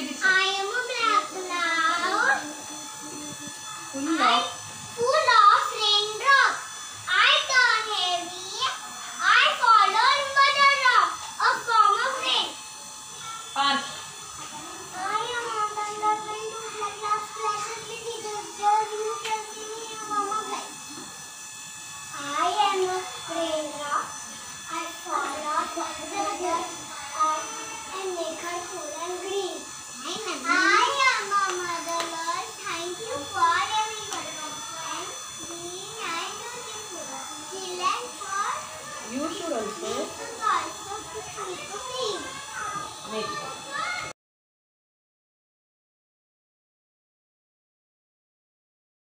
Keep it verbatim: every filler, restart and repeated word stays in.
I am a black cloud. Full of. Full of raindrops. I turn heavy. I follow mother rock. A form of rain. Pass. I am on the level to have lost pleasure with the just you can see me in a form of light. I am a raindrop. I follow the dust and make her cool and green. I am a mother Lord. Thank you for every word of friend, being and beautiful. Children for You should also also to see. make.